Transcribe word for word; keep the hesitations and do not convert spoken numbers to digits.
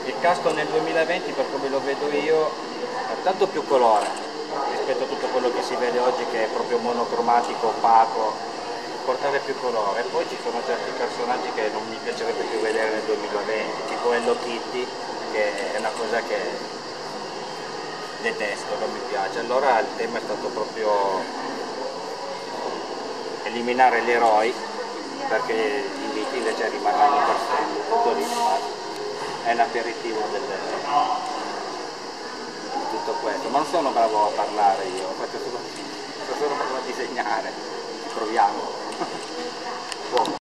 Il casco nel duemilaventi, per come lo vedo io, ha tanto più colore rispetto a tutto quello che si vede oggi, che è proprio monocromatico, opaco, portare più colore. Poi ci sono certi personaggi che non mi piacerebbe più vedere nel duemilaventi, tipo Hello Kitty, che è una cosa che detesto, non mi piace. Allora il tema è stato proprio eliminare gli eroi, perché i miti invece rimarranno per sempre. Tutto lì, è un aperitivo del, di tutto questo. Ma non sono bravo a parlare io, faccio solo, sono solo bravo a disegnare, ci proviamo.